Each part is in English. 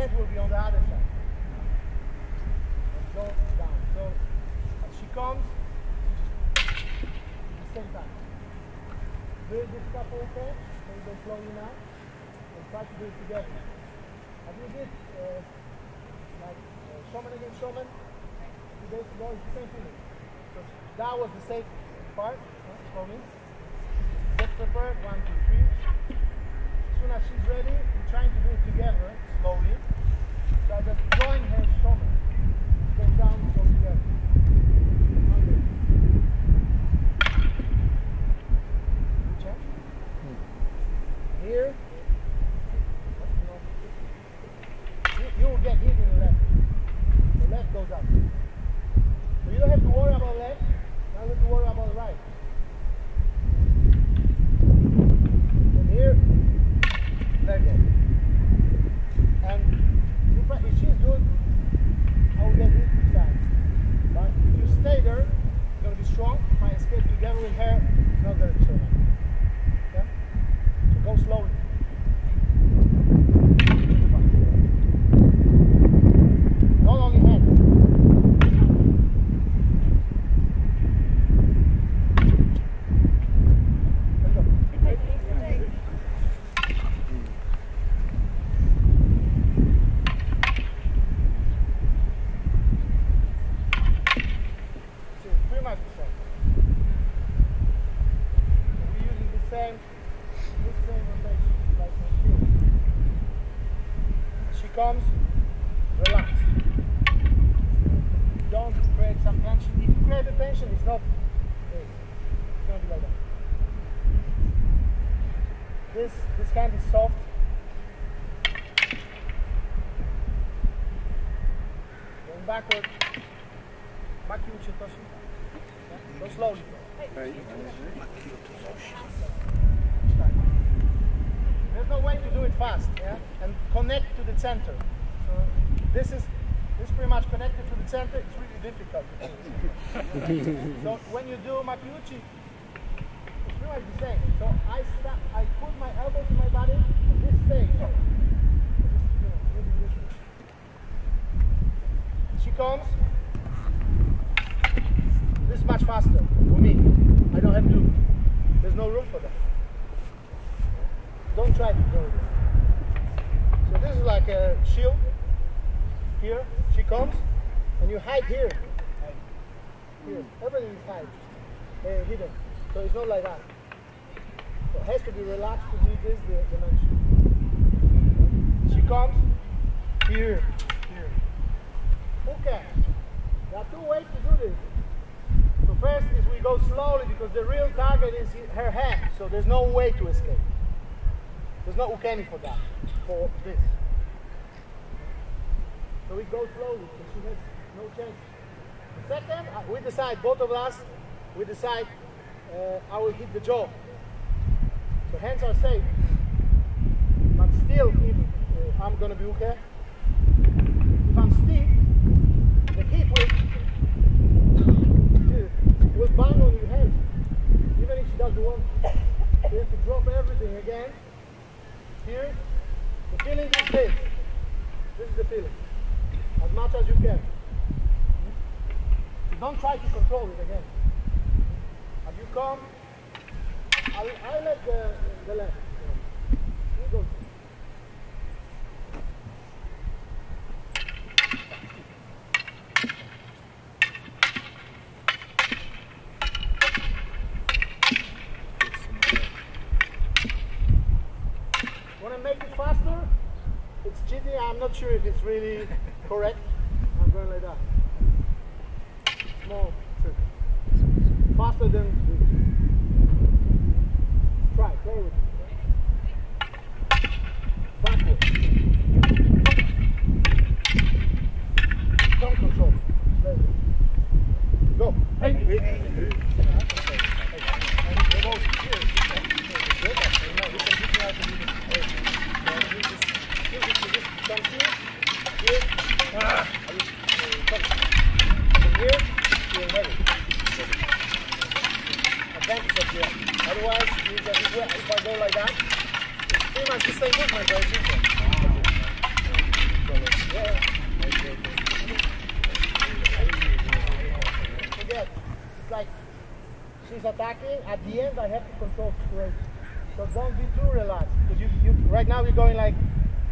head will be on the other side. And go down. So as she comes, at the same time. Very difficult, okay? So you go slowly now. And try to do it together. As we did like shaman against shaman 2 days ago, it's the same feeling. So that was the safe part for me. Get prepared, 1, 2, 3. As soon as she's ready, we're trying to do it together, slowly. So I just join her shaman. Go down, go together. Check. Here. You will get hit in the left. The left goes up. So you don't have to worry about left. Now you have to worry about right. And here, let go. And if she's good, I will get hit each time. But if you stay there, you're going to be strong. If I escape together with her, it's not going to be so bad. Okay? So go slowly. Not only hands. Let's go. So pretty much the same. And we're using the same rotation like my shield. As she comes, relax. Don't create some tension. If you create a tension, it's not. It's going to be like that. This hand is soft. Going backward. Makiuchi toshi. Go slowly. There's no way to do it fast, yeah? And connect to the center. So this is pretty much connected to the center. It's really difficult. So when you do makiuchi, it's pretty much the same. So I put my elbows in my body, and this stays. She comes. This is much faster for me. I don't have to. There's no room for that. Don't try to go there. So this is like a shield. Here, she comes, and you hide here. Here, everything is hidden. So it's not like that. So it has to be relaxed to be this dimension. She comes, here. Okay. There are 2 ways to do this. So first is we go slowly because the real target is her hand. So there's no way to escape. There's no ukemi for that, for this. So we go slowly, so she has no chance. The second, we decide, both of us, we decide I will hit the jaw. So hands are safe, but still, if I'm going to be okay, if I'm stiff, the hit will bang on your head, even if she doesn't want to. You have to drop everything again. Here, the feeling is this. This is the feeling. As much as you can. So don't try to control it again. As you come, I let the left. You go. Want to make it faster? It's cheating. I'm not sure if it's really correct. I'm going like that. Small circle. Faster than try, play with it. Backward. Don't control. Play with it. Go. Hey. Otherwise, if I go like that, it's pretty much the same movement, but it's different. Forget. It's like she's attacking. At the end, I have to control situation. So don't be too relaxed. Because you right now you're going like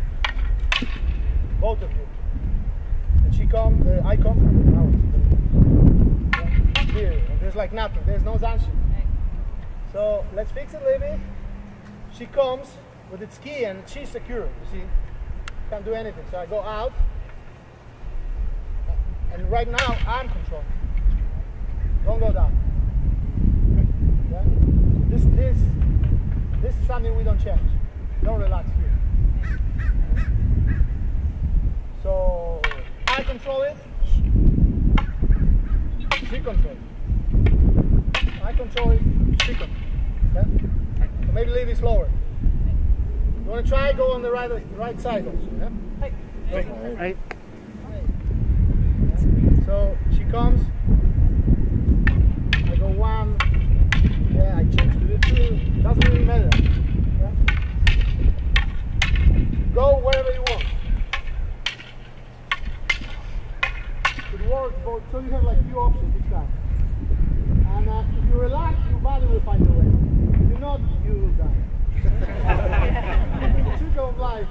both of you. And she comes, I come. Here. And there's like nothing. There's no Zanshi. So let's fix it a little bit. She comes with its key and she's secure. You see? Can't do anything. So I go out. And right now I'm controlling. Don't go down. Yeah? This is something we don't change. Don't relax here. So I control it. She controls it. I control it. She controls it. Okay? So maybe a little bit slower. You want to try? Go on the right side also. Yeah? Right. So she comes. I go one. Yeah, I change to the two. Doesn't really matter. Yeah? Go wherever you want. It works both, so you have like few options each time. And if you relax, your body will find a way. If you're not, you will die. It's the trick of life.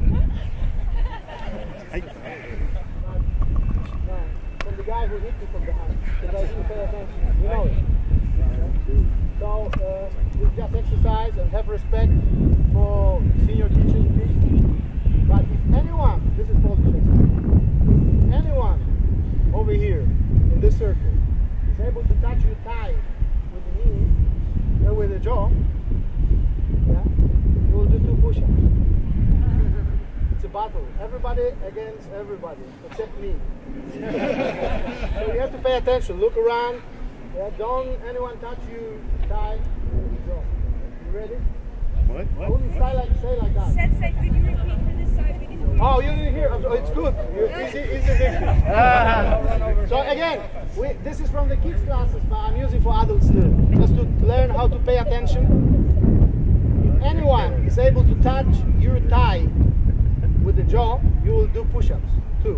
From the guy who hit you from behind, because I didn't pay attention. You know it. So you just exercise and have respect for senior teachers. But if anyone, this is Polish exercise, anyone over here in this circle is able to touch your thigh with the knee or with the jaw, yeah, you will do 2 push-ups. It's a battle. Everybody against everybody, except me. So you have to pay attention. Look around. Yeah, don't anyone touch you thigh with the jaw. You ready? What? Only say like that. Sensei, could you repeat for this side? Oh, you didn't hear? Oh, it's good. Easy victory. So again, this is from the kids' classes, but I'm using for adults too. Just to learn how to pay attention. If anyone is able to touch your thigh with the jaw, you will do push-ups too.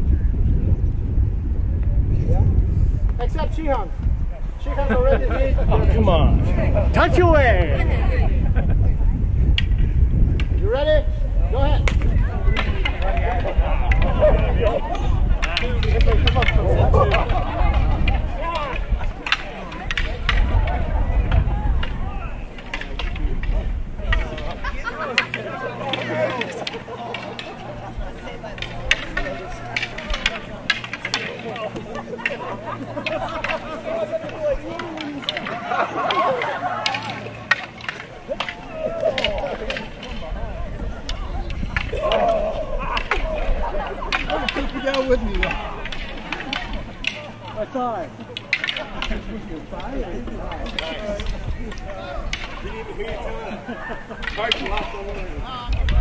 Yeah? Except Shihan. Shihan's already did. Come on. Touch away. You ready? Go ahead. Take you down with me. My thigh. Your thigh? We need to hear your time. Hard to lock the line.